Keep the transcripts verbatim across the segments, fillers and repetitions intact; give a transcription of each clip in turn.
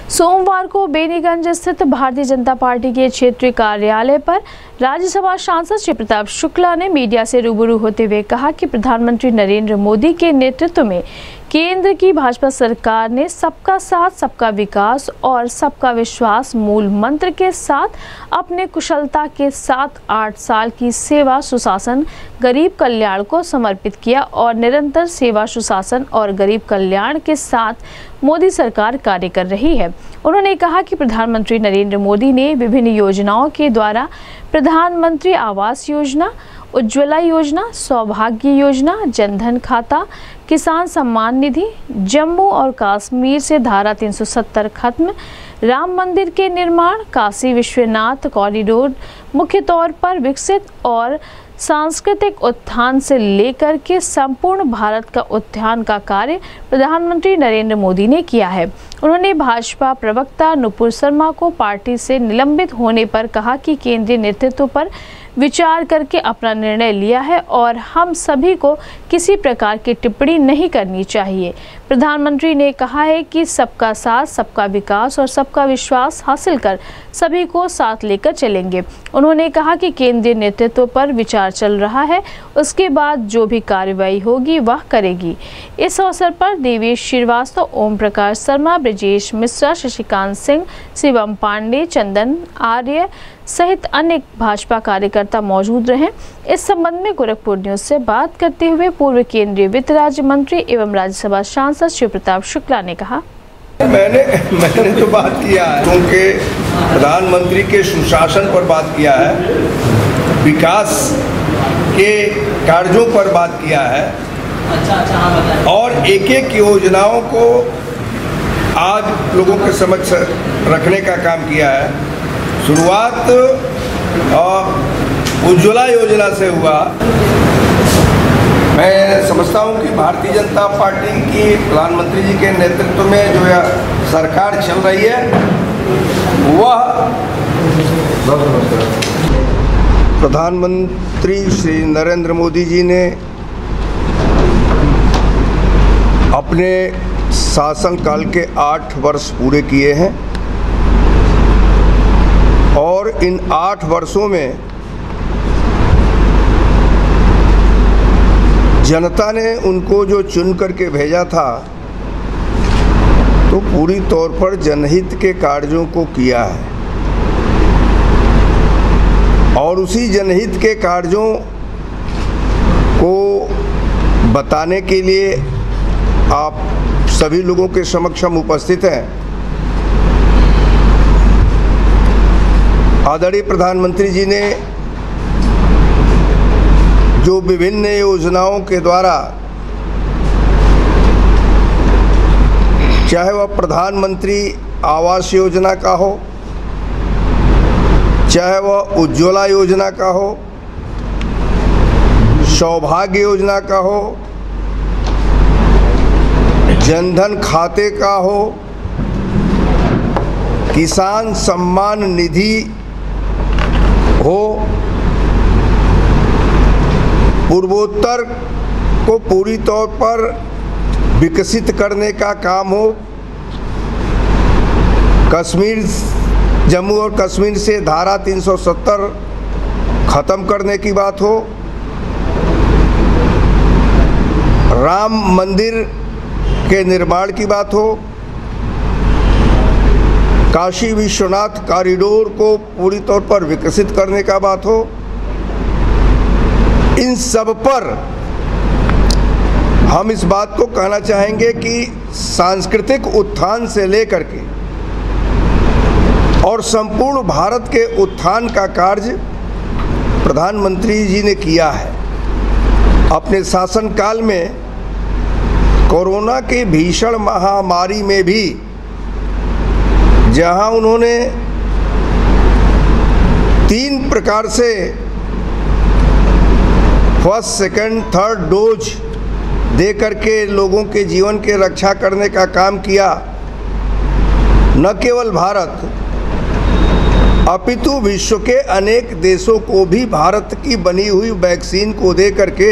सोमवार को बेनीगंज स्थित भारतीय जनता पार्टी के क्षेत्रीय कार्यालय पर राज्यसभा सांसद श्री प्रताप शुक्ला ने मीडिया से रूबरू होते हुए कहा कि प्रधानमंत्री नरेंद्र मोदी के नेतृत्व में केंद्र की भाजपा सरकार ने सबका साथ, सबका विकास और सबका विश्वास मूल मंत्र के साथ अपने कुशलता के साथ आठ साल की सेवा सुशासन गरीब कल्याण को समर्पित किया और निरंतर सेवा सुशासन और गरीब कल्याण के साथ मोदी सरकार कार्य कर रही है। उन्होंने कहा कि प्रधानमंत्री नरेंद्र मोदी ने विभिन्न योजनाओं के द्वारा प्रधानमंत्री आवास योजना, उज्ज्वला योजना, सौभाग्य योजना, जनधन खाता, किसान सम्मान निधि, जम्मू और कश्मीर से धारा तीन सौ सत्तर खत्म, राम मंदिर के निर्माण, काशी विश्वनाथ कॉरिडोर मुख्य तौर पर विकसित और सांस्कृतिक उत्थान से लेकर के संपूर्ण भारत का उत्थान का कार्य प्रधानमंत्री नरेंद्र मोदी ने किया है। उन्होंने भाजपा प्रवक्ता नुपुर शर्मा को पार्टी से निलंबित होने पर कहा कि केंद्रीय नेतृत्व पर विचार करके अपना निर्णय लिया है और हम सभी को किसी प्रकार की टिप्पणी नहीं करनी चाहिए। प्रधानमंत्री ने कहा है कि सबका साथ, सबका विकास और सबका विश्वास हासिल कर सभी को साथ लेकर चलेंगे। उन्होंने कहा कि केंद्रीय नेतृत्व पर विचार चल रहा है, उसके बाद जो भी कार्रवाई होगी वह करेगी। इस अवसर पर देवेश श्रीवास्तव, ओम प्रकाश शर्मा, ब्रजेश मिश्रा, शशिकांत सिंह, शिवम पांडे, चंदन आर्य सहित अन्य भाजपा कार्यकर्ता मौजूद रहे। इस संबंध में गोरखपुर न्यूज से बात करते हुए पूर्व केंद्रीय वित्त राज्य मंत्री एवं राज्यसभा सांसद श्री प्रताप शुक्ला ने कहा, मैंने मैंने तो बात किया है क्योंकि प्रधानमंत्री के सुशासन पर बात किया है, विकास के कार्यों पर बात किया है और एक एक योजनाओं को आज लोगों के समक्ष रखने का काम किया है। शुरुआत उज्ज्वला योजना से हुआ। मैं समझता हूं कि भारतीय जनता पार्टी की प्रधानमंत्री जी के नेतृत्व में जो है सरकार चल रही है, वह प्रधानमंत्री श्री नरेंद्र मोदी जी ने अपने शासनकाल के आठ वर्ष पूरे किए हैं और इन आठ वर्षों में जनता ने उनको जो चुन करके भेजा था तो पूरी तौर पर जनहित के कार्यों को किया है और उसी जनहित के कार्यों को बताने के लिए आप सभी लोगों के समक्ष हम उपस्थित हैं। आदरणीय प्रधानमंत्री जी ने जो विभिन्न योजनाओं के द्वारा, चाहे वह प्रधानमंत्री आवास योजना का हो, चाहे वह उज्ज्वला योजना का हो, सौभाग्य योजना का हो, जनधन खाते का हो, किसान सम्मान निधि हो, पूर्वोत्तर को पूरी तौर पर विकसित करने का काम हो, कश्मीर, जम्मू और कश्मीर से धारा तीन सौ सत्तर खत्म करने की बात हो, राम मंदिर के निर्माण की बात हो, काशी विश्वनाथ कॉरिडोर को पूरी तौर पर विकसित करने का बात हो, इन सब पर हम इस बात को कहना चाहेंगे कि सांस्कृतिक उत्थान से लेकर के और संपूर्ण भारत के उत्थान का कार्य प्रधानमंत्री जी ने किया है। अपने शासनकाल में कोरोना की भीषण महामारी में भी जहां उन्होंने तीन प्रकार से फर्स्ट, सेकंड, थर्ड डोज दे करके लोगों के जीवन के रक्षा करने का काम किया, न केवल भारत अपितु विश्व के अनेक देशों को भी भारत की बनी हुई वैक्सीन को दे करके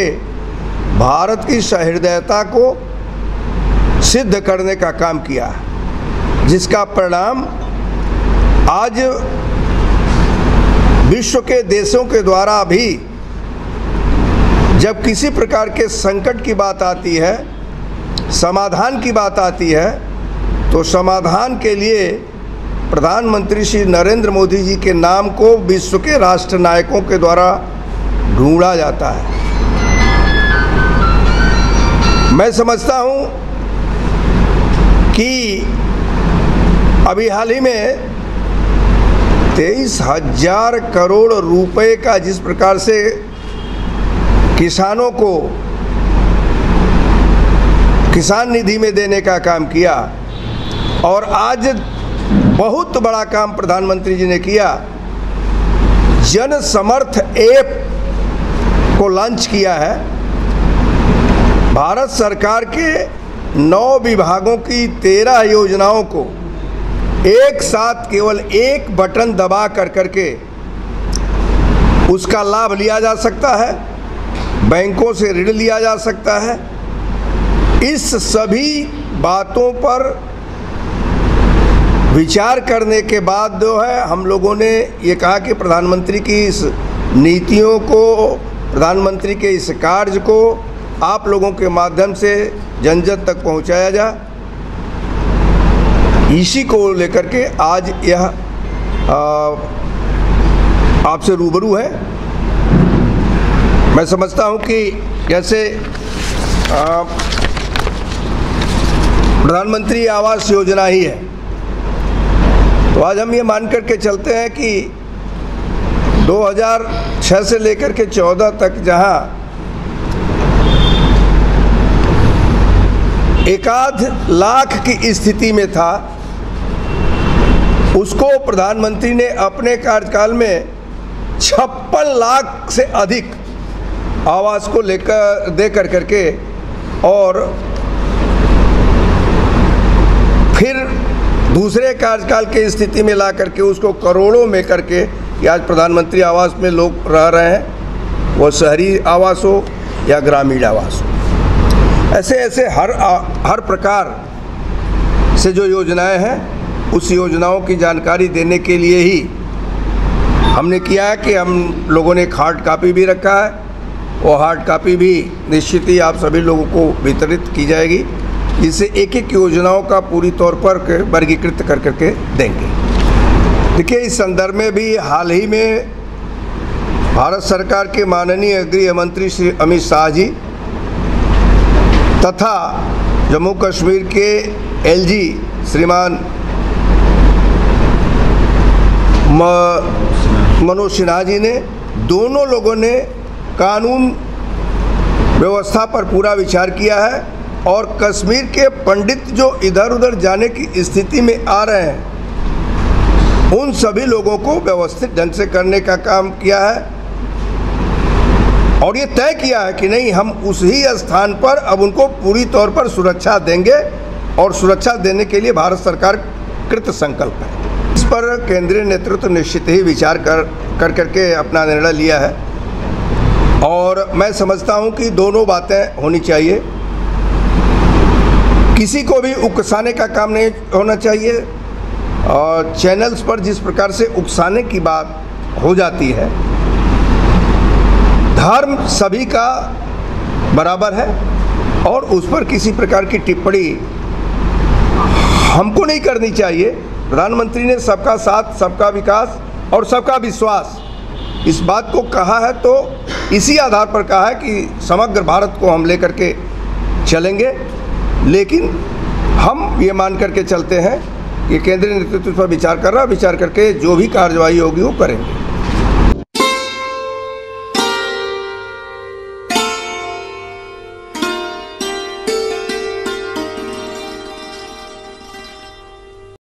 भारत की सहृदयता को सिद्ध करने का काम किया। जिसका परिणाम आज विश्व के देशों के द्वारा भी जब किसी प्रकार के संकट की बात आती है, समाधान की बात आती है, तो समाधान के लिए प्रधानमंत्री श्री नरेंद्र मोदी जी के नाम को विश्व के राष्ट्र नायकों के द्वारा ढूंढा जाता है। मैं समझता हूं कि अभी हाल ही में तेईस हजार करोड़ रुपए का जिस प्रकार से किसानों को किसान निधि में देने का काम किया, और आज बहुत बड़ा काम प्रधानमंत्री जी ने किया, जन समर्थ ऐप को लॉन्च किया है। भारत सरकार के नौ विभागों की तेरह योजनाओं को एक साथ केवल एक बटन दबा कर करके उसका लाभ लिया जा सकता है, बैंकों से ऋण लिया जा सकता है। इस सभी बातों पर विचार करने के बाद जो है हम लोगों ने ये कहा कि प्रधानमंत्री की इस नीतियों को, प्रधानमंत्री के इस कार्य को आप लोगों के माध्यम से जन जन तक पहुंचाया जाए। इसी को लेकर के आज यह आपसे रूबरू है। मैं समझता हूं कि जैसे प्रधानमंत्री आवास योजना ही है, तो आज हम ये मान करके चलते हैं कि दो हज़ार छह से लेकर के चौदह तक जहां एकाध लाख की स्थिति में था, उसको प्रधानमंत्री ने अपने कार्यकाल में छप्पन लाख से अधिक आवास को लेकर दे कर करके, और फिर दूसरे कार्यकाल के स्थिति में ला करके उसको करोड़ों में करके कि आज प्रधानमंत्री आवास में लोग रह रहे हैं, वो शहरी आवास हो या ग्रामीण आवास हो। ऐसे ऐसे हर हर प्रकार से जो योजनाएं हैं, उस योजनाओं की जानकारी देने के लिए ही हमने किया है कि हम लोगों ने एक हार्ड कापी भी रखा है। वो हार्ड कापी भी निश्चित ही आप सभी लोगों को वितरित की जाएगी, जिससे एक एक योजनाओं का पूरी तौर पर वर्गीकृत कर करके देंगे। देखिए, इस संदर्भ में भी हाल ही में भारत सरकार के माननीय गृह मंत्री श्री अमित शाह जी तथा जम्मू कश्मीर के एलजी श्रीमान मनोज सिन्हा जी ने, दोनों लोगों ने कानून व्यवस्था पर पूरा विचार किया है, और कश्मीर के पंडित जो इधर उधर जाने की स्थिति में आ रहे हैं, उन सभी लोगों को व्यवस्थित ढंग से करने का काम किया है, और ये तय किया है कि नहीं, हम उसी स्थान पर अब उनको पूरी तौर पर सुरक्षा देंगे, और सुरक्षा देने के लिए भारत सरकार कृत संकल्प है। इस पर केंद्रीय नेतृत्व निश्चित ही विचार कर कर करके अपना निर्णय लिया है, और मैं समझता हूं कि दोनों बातें होनी चाहिए। किसी को भी उकसाने का काम नहीं होना चाहिए, और चैनल्स पर जिस प्रकार से उकसाने की बात हो जाती है, धर्म सभी का बराबर है, और उस पर किसी प्रकार की टिप्पणी हमको नहीं करनी चाहिए। प्रधानमंत्री ने सबका साथ, सबका विकास और सबका विश्वास इस बात को कहा है, तो इसी आधार पर कहा है कि समग्र भारत को हम लेकर के चलेंगे। लेकिन हम ये मान करके चलते हैं कि केंद्रीय नेतृत्व पर विचार कर रहा है, विचार करके जो भी कार्रवाई होगी वो करेंगे।